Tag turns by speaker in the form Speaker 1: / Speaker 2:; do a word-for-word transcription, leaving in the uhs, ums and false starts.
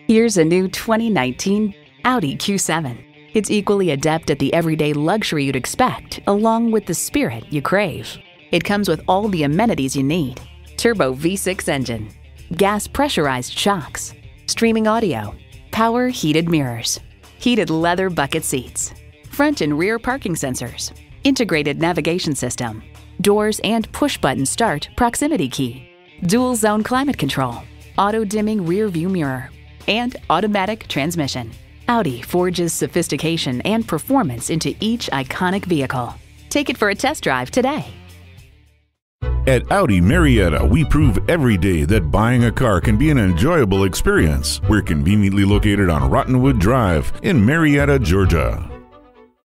Speaker 1: Here's a new twenty nineteen Audi Q seven. It's equally adept at the everyday luxury you'd expect, along with the spirit you crave. It comes with all the amenities you need. Turbo V six engine, gas pressurized shocks, streaming audio, power heated mirrors, heated leather bucket seats, front and rear parking sensors, integrated navigation system, doors and push-button start proximity key, dual zone climate control, auto-dimming rear view mirror, and automatic transmission. Audi forges sophistication and performance into each iconic vehicle. Take it for a test drive today.
Speaker 2: At Audi Marietta, we prove every day that buying a car can be an enjoyable experience. We're conveniently located on Rottenwood Drive in Marietta, Georgia.